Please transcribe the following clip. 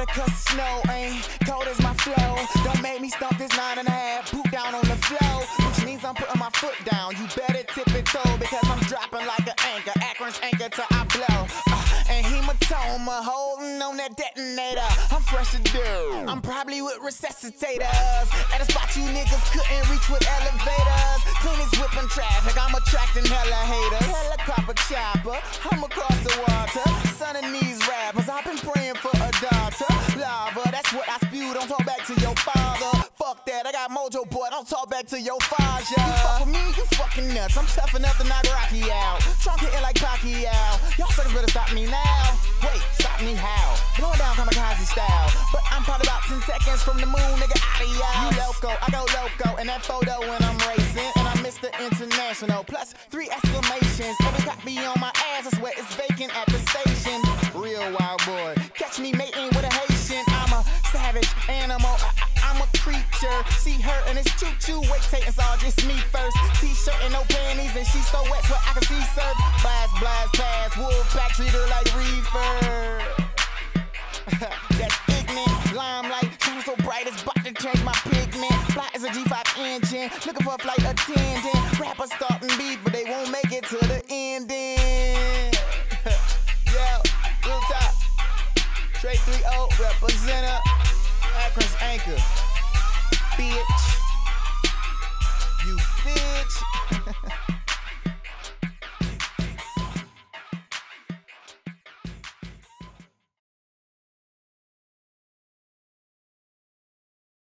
water cause snow ain't cold as my flow. Don't make me stomp this 9.5 boot down on the floor, which means I'm putting my foot down. You better tip it toe because I'm dropping like an anchor. Akron's anchor till I blow. And hematoma holding on that detonator. I'm fresh to do. I'm probably with resuscitators at a spot you niggas couldn't reach with elevators. Clean as whipping traffic, I'm attracting hella haters. Helicopter chopper, I'm across the water. Son of these rappers, I've been praying for a daughter. Lava, that's what I spew, don't talk back to your father. Fuck that, I got mojo, boy, don't talk back to your father. You fuck with me, you fucking nuts. I'm tough enough to knock Rocky out. Trunk hitting like Pacquiao. Y'all suckers better stop me now. Wait, stop me how? Blowing down kamikaze style. But I'm probably about 10 seconds from the moon, nigga, out of y'all. You loco, I go loco in that photo when I'm racing. And I'm Mr. International, plus 3 exclamations. Every copy on my ass, I swear it's vacant at the station. Real wild boy, catch me mating with a Haitian. I'm a savage animal, I'm a creature. See her and it's choo-choo, wait, it's all just me first. T-shirt and no panties, and she's so wet, so I can see surf. Blast, blast, pass, wolf pack, treat her like reefer. That's ignorant, limelight, shining so bright, it's about to change my pigment. Fly as a G5 engine, looking for a flight attendant. Rappers starting beef, but they won't make it to the ending. Yo, real top, Trey 3-0, representer, Akron's anchor. Be it.